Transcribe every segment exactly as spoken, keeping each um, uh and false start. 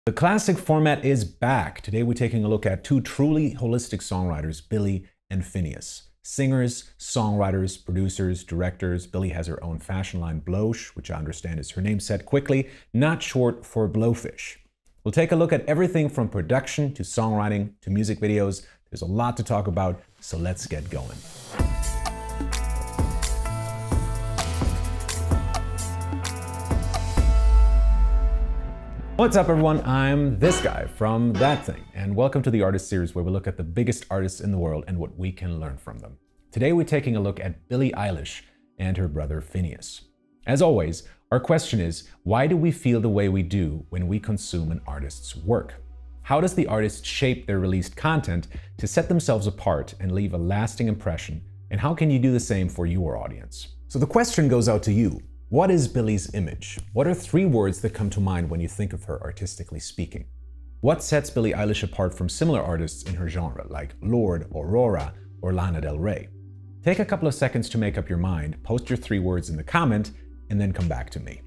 The classic format is back. Today we're taking a look at two truly holistic songwriters, Billie and Findeisen. Singers, songwriters, producers, directors. Billie has her own fashion line, Bloche, which I understand is her name said quickly, not short for blowfish. We'll take a look at everything from production to songwriting to music videos. There's a lot to talk about, so let's get going. What's up everyone, I'm this guy from That Thing, and welcome to the Artist Series where we look at the biggest artists in the world and what we can learn from them. Today we're taking a look at Billie Eilish and her brother Findeisen. As always, our question is, why do we feel the way we do when we consume an artist's work? How does the artist shape their released content to set themselves apart and leave a lasting impression? And how can you do the same for your audience? So the question goes out to you. What is Billie's image? What are three words that come to mind when you think of her artistically speaking? What sets Billie Eilish apart from similar artists in her genre like Lorde, Aurora, or Lana Del Rey? Take a couple of seconds to make up your mind, post your three words in the comment, and then come back to me.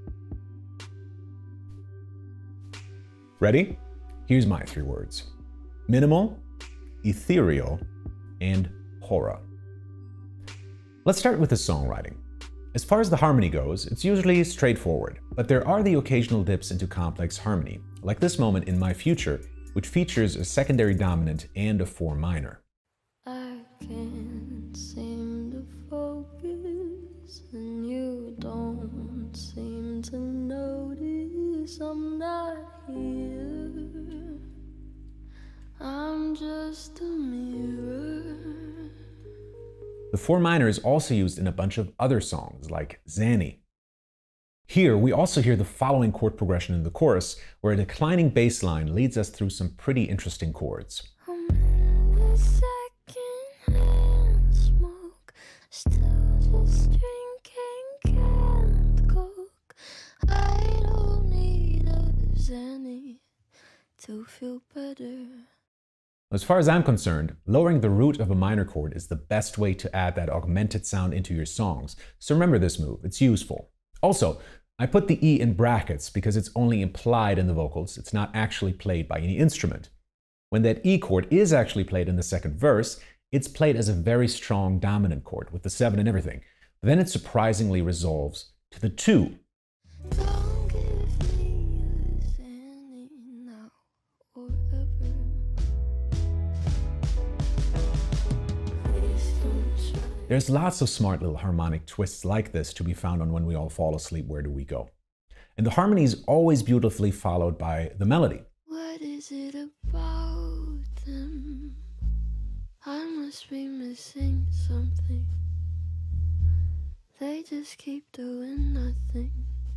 Ready? Here's my three words. Minimal, ethereal, and horror. Let's start with the songwriting. As far as the harmony goes, it's usually straightforward, but there are the occasional dips into complex harmony, like this moment in My Future, which features a secondary dominant and a four minor. I can't seem to focus, and you don't seem to notice I'm not here. I'm just a mirror. The four minor is also used in a bunch of other songs, like Zanny. Here, we also hear the following chord progression in the chorus, where a declining bass line leads us through some pretty interesting chords. I'm in the second-hand smoke, still just drinking canned Coke. I don't need a Zanny to feel better. As far as I'm concerned, lowering the root of a minor chord is the best way to add that augmented sound into your songs, so remember this move, it's useful. Also, I put the E in brackets because it's only implied in the vocals, it's not actually played by any instrument. When that E chord is actually played in the second verse, it's played as a very strong dominant chord with the seven and everything. But then it surprisingly resolves to the two. Don't give me a Zanny now or ever. There's lots of smart little harmonic twists like this to be found on When We All Fall Asleep, Where Do We Go? And the harmony is always beautifully followed by the melody. What is it about them? I must be missing something. They just keep doing nothing.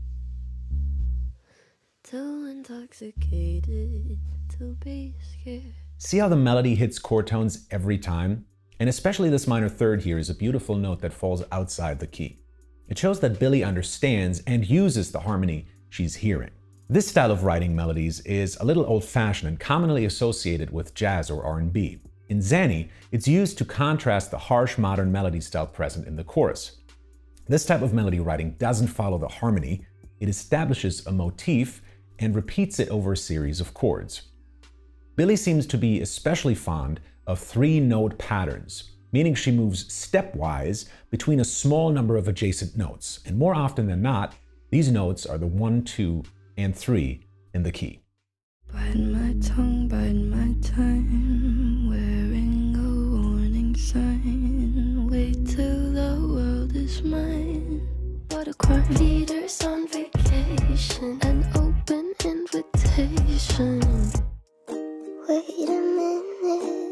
Too intoxicated to be scared. See how the melody hits chord tones every time? And especially this minor third here is a beautiful note that falls outside the key. It shows that Billie understands and uses the harmony she's hearing. This style of writing melodies is a little old-fashioned and commonly associated with jazz or R and B. In Zanny, it's used to contrast the harsh modern melody style present in the chorus. This type of melody writing doesn't follow the harmony, it establishes a motif and repeats it over a series of chords. Billie seems to be especially fond of three-note patterns, meaning she moves stepwise between a small number of adjacent notes, and more often than not, these notes are the one, two, and three in the key. Bite my tongue, bite my time, wearing a warning sign. Wait till the world is mine. What a crime. Leaders on vacation, an open invitation. Wait a minute.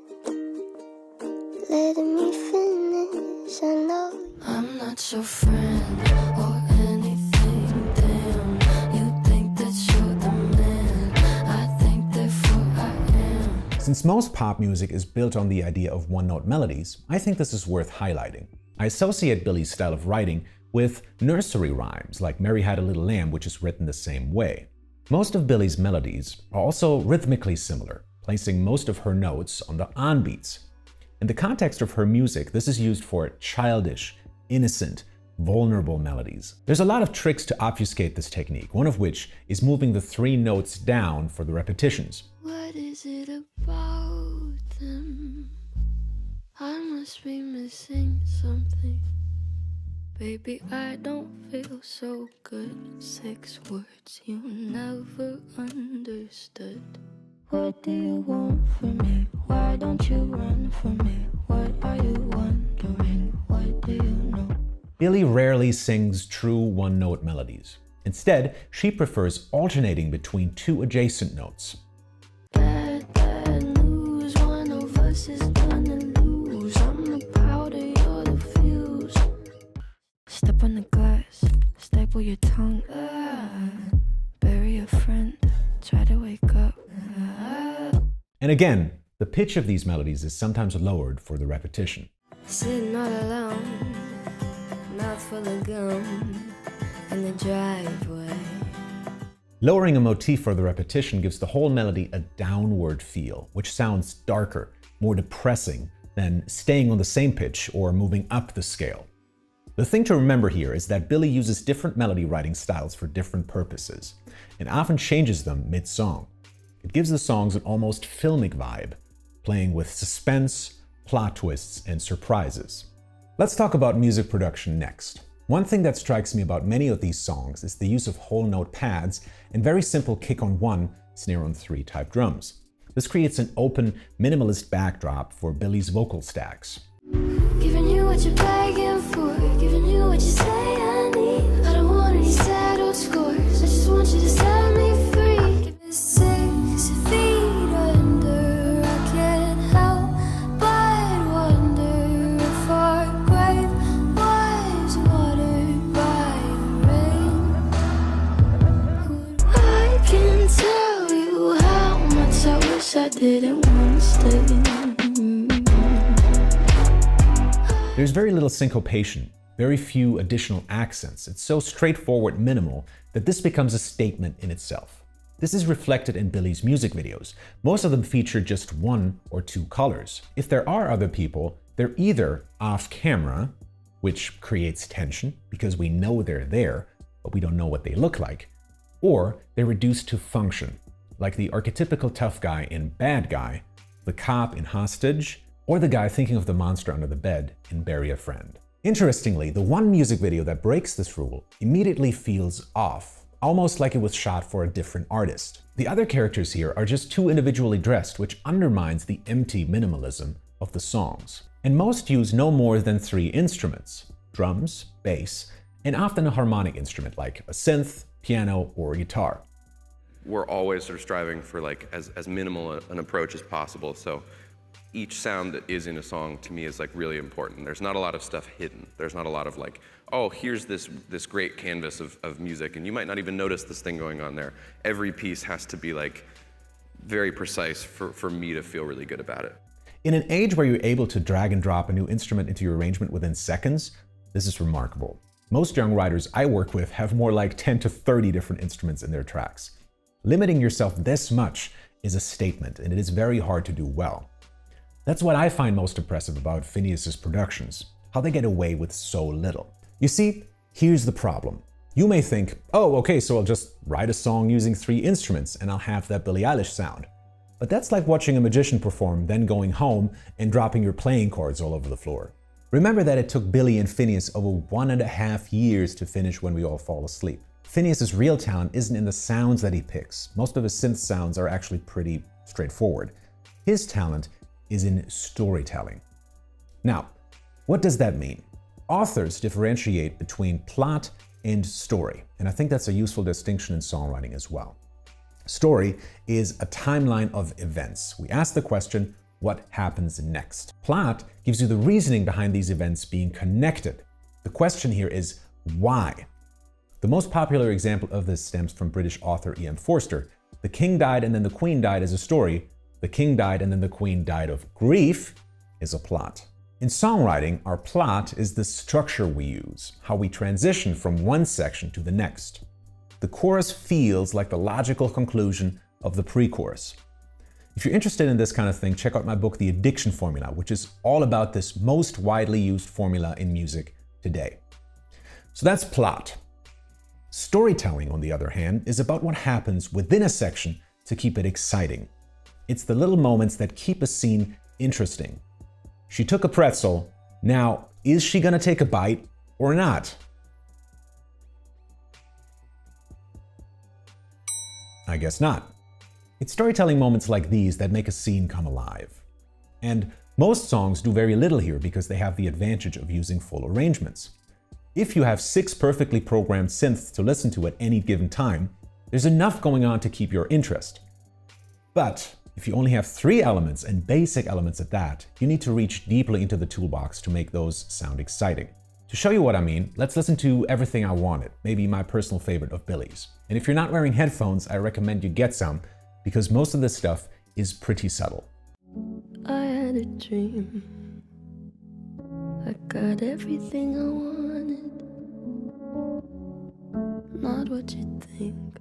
Letting me finish, I know I'm not your friend or anything, damn. You think that you're the man, I think therefore I am. Since most pop music is built on the idea of one-note melodies, I think this is worth highlighting. I associate Billie's style of writing with nursery rhymes like Mary Had a Little Lamb, which is written the same way. Most of Billie's melodies are also rhythmically similar, placing most of her notes on the on beats. In the context of her music, this is used for childish, innocent, vulnerable melodies. There's a lot of tricks to obfuscate this technique, one of which is moving the three notes down for the repetitions. What is it about them? I must be missing something. Baby, I don't feel so good. Six words you never understood. What do you want from me? Why don't you run from me? What are you wondering? What do you know? Billie rarely sings true one-note melodies. Instead, she prefers alternating between two adjacent notes. Bad, bad news. One of us is gonna lose. I'm the powder, you're the fuse. Step on the glass, staple your tongue. Ah, bury a friend, try to wake up. Ah. And again, the pitch of these melodies is sometimes lowered for the repetition. Sitting all alone, mouth full of gum in the driveway. Lowering a motif for the repetition gives the whole melody a downward feel, which sounds darker, more depressing than staying on the same pitch or moving up the scale. The thing to remember here is that Billie uses different melody writing styles for different purposes, and often changes them mid-song. It gives the songs an almost filmic vibe, playing with suspense, plot twists, and surprises. Let's talk about music production next. One thing that strikes me about many of these songs is the use of whole note pads and very simple kick on one, snare on three type drums. This creates an open, minimalist backdrop for Billie's vocal stacks. Giving you what you're begging for, giving you what you say I need. I don't want any settled scores, I just want you to set me free. Give me six feet under, I can't help but wonder if our grave was watered by the rain. I can tell you how much I wish I didn't want to stay. There's very little syncopation, very few additional accents. It's so straightforward minimal that this becomes a statement in itself. This is reflected in Billie's music videos. Most of them feature just one or two colors. If there are other people, they're either off camera, which creates tension because we know they're there, but we don't know what they look like, or they're reduced to function, like the archetypical tough guy in Bad Guy, the cop in Hostage, or the guy thinking of the monster under the bed in Bury a Friend. Interestingly, the one music video that breaks this rule immediately feels off, almost like it was shot for a different artist. The other characters here are just too individually dressed, which undermines the empty minimalism of the songs. And most use no more than three instruments: drums, bass, and often a harmonic instrument like a synth, piano, or guitar. We're always sort of striving for like as, as minimal an approach as possible. So each sound that is in a song to me is like really important. There's not a lot of stuff hidden. There's not a lot of like, oh, here's this, this great canvas of, of music and you might not even notice this thing going on there. Every piece has to be like very precise for, for me to feel really good about it. In an age where you're able to drag and drop a new instrument into your arrangement within seconds, this is remarkable. Most young writers I work with have more like ten to thirty different instruments in their tracks. Limiting yourself this much is a statement, and it is very hard to do well. That's what I find most impressive about Findeis's productions, how they get away with so little. You see, here's the problem. You may think, oh, okay, so I'll just write a song using three instruments and I'll have that Billie Eilish sound. But that's like watching a magician perform, then going home and dropping your playing cards all over the floor. Remember that it took Billie and Findeis over one and a half years to finish When We All Fall Asleep. Findeis's real talent isn't in the sounds that he picks. Most of his synth sounds are actually pretty straightforward. His talent is in storytelling. Now, what does that mean? Authors differentiate between plot and story, and I think that's a useful distinction in songwriting as well. Story is a timeline of events. We ask the question, what happens next? Plot gives you the reasoning behind these events being connected. The question here is why? The most popular example of this stems from British author E M Forster. The king died and then the queen died is a story. The king died and then the queen died of grief is a plot. In songwriting, our plot is the structure we use, how we transition from one section to the next. The chorus feels like the logical conclusion of the pre-chorus. If you're interested in this kind of thing, check out my book, The Addiction Formula, which is all about this most widely used formula in music today. So that's plot. Storytelling, on the other hand, is about what happens within a section to keep it exciting. It's the little moments that keep a scene interesting. She took a pretzel. Now, is she gonna take a bite or not? I guess not. It's storytelling moments like these that make a scene come alive. And most songs do very little here because they have the advantage of using full arrangements. If you have six perfectly programmed synths to listen to at any given time, there's enough going on to keep your interest. But if you only have three elements, and basic elements at that, you need to reach deeply into the toolbox to make those sound exciting. To show you what I mean, let's listen to Everything I Wanted, maybe my personal favorite of Billie's. And if you're not wearing headphones, I recommend you get some, because most of this stuff is pretty subtle. I had a dream. I got everything I wanted. Not what you think.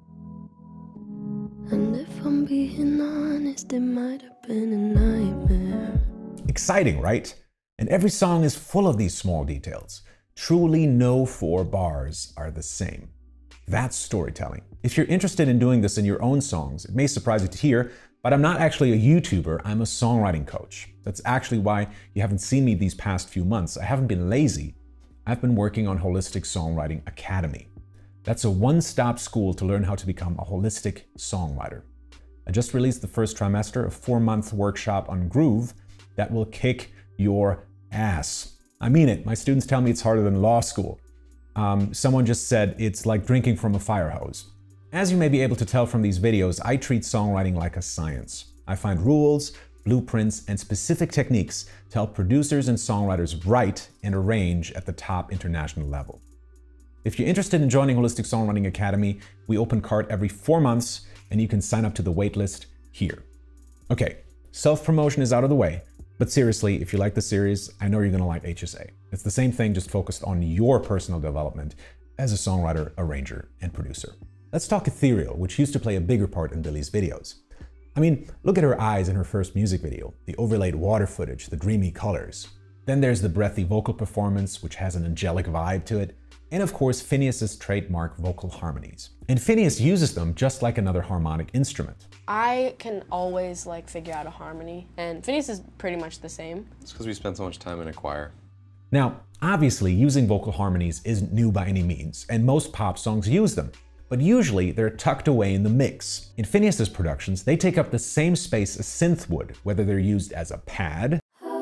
And if I'm being honest, it might have been a nightmare. Exciting, right? And every song is full of these small details. Truly no four bars are the same. That's storytelling. If you're interested in doing this in your own songs, it may surprise you to hear, but I'm not actually a YouTuber, I'm a songwriting coach. That's actually why you haven't seen me these past few months. I haven't been lazy. I've been working on Holistic Songwriting Academy. That's a one-stop school to learn how to become a holistic songwriter. I just released the first trimester, a four-month workshop on groove that will kick your ass. I mean it. My students tell me it's harder than law school. Um, someone just said it's like drinking from a fire hose. As you may be able to tell from these videos, I treat songwriting like a science. I find rules, blueprints, and specific techniques to help producers and songwriters write and arrange at the top international level. If you're interested in joining Holistic Songwriting Academy, we open cart every four months and you can sign up to the waitlist here. Okay, self-promotion is out of the way, but seriously, if you like the series, I know you're gonna like H S A. It's the same thing, just focused on your personal development as a songwriter, arranger, and producer. Let's talk ethereal, which used to play a bigger part in Billie's videos. I mean, look at her eyes in her first music video, the overlaid water footage, the dreamy colors. Then there's the breathy vocal performance, which has an angelic vibe to it. And of course, Finneas's trademark vocal harmonies. And Finneas uses them just like another harmonic instrument. I can always like figure out a harmony, and Finneas is pretty much the same. It's because we spend so much time in a choir. Now, obviously, using vocal harmonies isn't new by any means, and most pop songs use them. But usually, they're tucked away in the mix. In Finneas's productions, they take up the same space a synth would, whether they're used as a pad,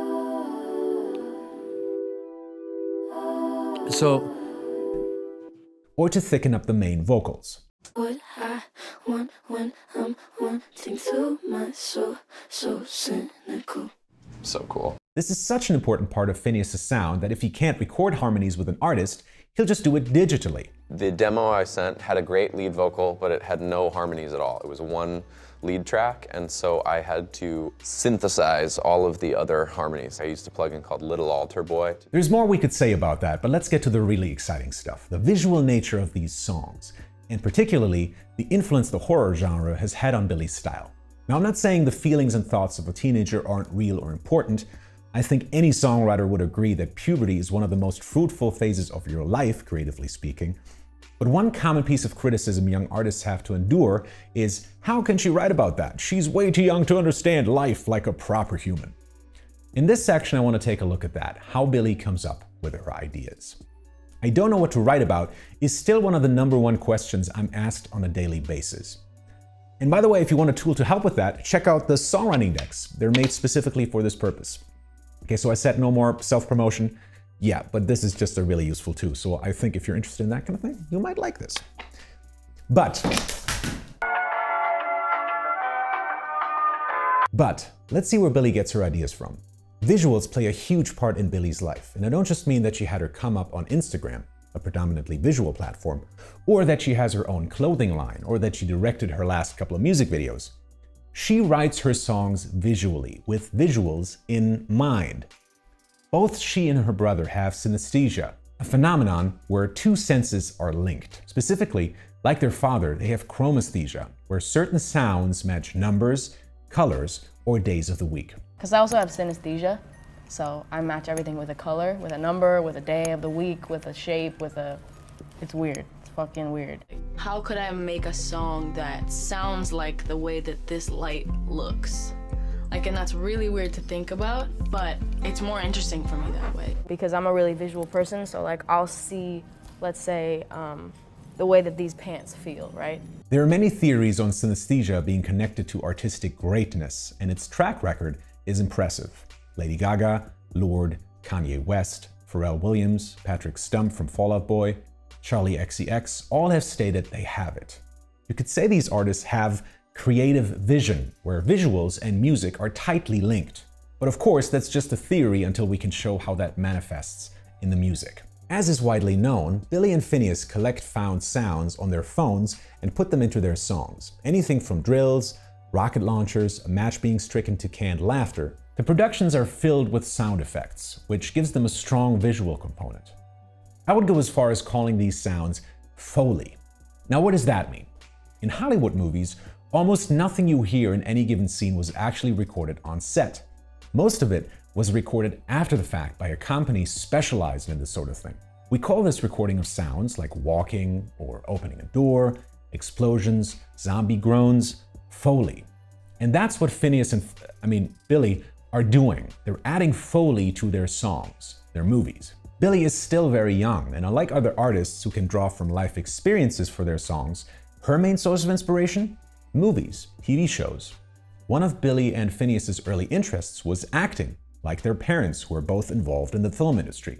So, or to thicken up the main vocals. What I want when I'm wanting to, my soul, so cynical. So cool. This is such an important part of Finneas's sound that if he can't record harmonies with an artist, he'll just do it digitally. The demo I sent had a great lead vocal, but it had no harmonies at all. It was one lead track, and so I had to synthesize all of the other harmonies. I used a plugin called Little Altar Boy. There's more we could say about that, but let's get to the really exciting stuff, the visual nature of these songs, and particularly the influence the horror genre has had on Billie's style. Now, I'm not saying the feelings and thoughts of a teenager aren't real or important. I think any songwriter would agree that puberty is one of the most fruitful phases of your life, creatively speaking. But one common piece of criticism young artists have to endure is, how can she write about that? She's way too young to understand life like a proper human. In this section, I want to take a look at that, how Billie comes up with her ideas. I don't know what to write about is still one of the number one questions I'm asked on a daily basis. And by the way, if you want a tool to help with that, check out the songwriting decks. They're made specifically for this purpose. Okay, so I said no more self-promotion. Yeah, but this is just a really useful tool. So I think if you're interested in that kind of thing, you might like this. But, but let's see where Billie gets her ideas from. Visuals play a huge part in Billie's life. And I don't just mean that she had her come up on Instagram, a predominantly visual platform, or that she has her own clothing line, or that she directed her last couple of music videos. She writes her songs visually, with visuals in mind. Both she and her brother have synesthesia, a phenomenon where two senses are linked. Specifically, like their father, they have chromesthesia, where certain sounds match numbers, colors, or days of the week. Because I also have synesthesia, So I match everything with a color, with a number, with a day of the week, with a shape, with a, it's weird. It's fucking weird. How could I make a song that sounds like the way that this light looks? Like, and that's really weird to think about, but it's more interesting for me that way. Because I'm a really visual person, so like I'll see, let's say, um, the way that these pants feel, right? There are many theories on synesthesia being connected to artistic greatness, and its track record is impressive. Lady Gaga, Lorde, Kanye West, Pharrell Williams, Patrick Stump from Fall Out Boy, Charlie X C X all have stated they have it. You could say these artists have creative vision, where visuals and music are tightly linked. But of course, that's just a theory until we can show how that manifests in the music. As is widely known, Billie and Finneas collect found sounds on their phones and put them into their songs. Anything from drills, rocket launchers, a match being stricken to canned laughter. The productions are filled with sound effects, which gives them a strong visual component. I would go as far as calling these sounds Foley. Now, what does that mean? In Hollywood movies, almost nothing you hear in any given scene was actually recorded on set. Most of it was recorded after the fact by a company specialized in this sort of thing. We call this recording of sounds like walking or opening a door, explosions, zombie groans, Foley. And that's what Finneas and, I mean, Billie are doing. They're adding Foley to their songs, their movies. Billie is still very young, and unlike other artists who can draw from life experiences for their songs, her main source of inspiration? Movies, T V shows. One of Billie and Finneas's early interests was acting, like their parents who were both involved in the film industry.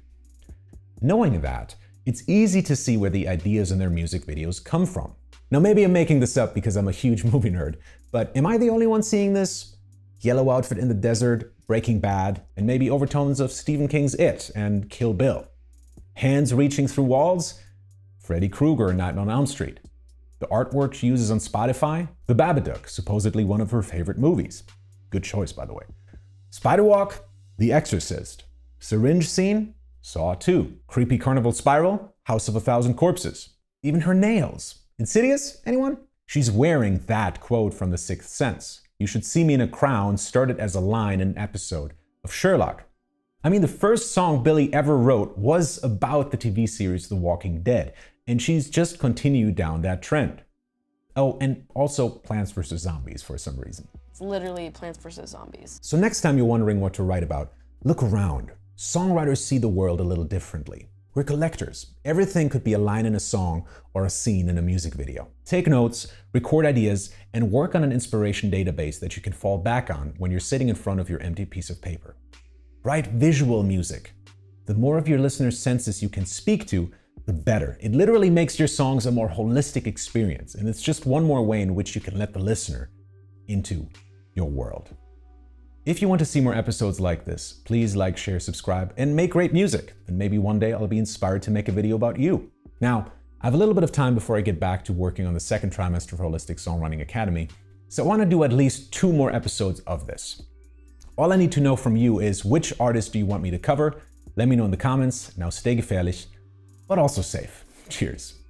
Knowing that, it's easy to see where the ideas in their music videos come from. Now maybe I'm making this up because I'm a huge movie nerd, but am I the only one seeing this? Yellow outfit in the desert, Breaking Bad, and maybe overtones of Stephen King's It and Kill Bill. Hands reaching through walls? Freddy Krueger in Nightmare on Elm Street. The artwork she uses on Spotify? The Babadook, supposedly one of her favorite movies. Good choice, by the way. Spiderwalk? The Exorcist. Syringe scene? Saw two. Creepy carnival spiral? House of a Thousand Corpses. Even her nails. Insidious? Anyone? She's wearing that quote from The Sixth Sense. You should see me in a crown started as a line in an episode of Sherlock. I mean, the first song Billie ever wrote was about the T V series The Walking Dead, and she's just continued down that trend. Oh, and also Plants versus. Zombies for some reason. It's literally Plants versus. Zombies. So next time you're wondering what to write about, look around. Songwriters see the world a little differently. We're collectors. Everything could be a line in a song or a scene in a music video. Take notes, record ideas, and work on an inspiration database that you can fall back on when you're sitting in front of your empty piece of paper. Write visual music. The more of your listeners' senses you can speak to, the better. It literally makes your songs a more holistic experience, and it's just one more way in which you can let the listener into your world. If you want to see more episodes like this, please like, share, subscribe, and make great music. And maybe one day I'll be inspired to make a video about you. Now, I have a little bit of time before I get back to working on the second trimester of Holistic Songwriting Academy, so I want to do at least two more episodes of this. All I need to know from you is which artist do you want me to cover? Let me know in the comments. Now stay gefährlich, but also safe. Cheers.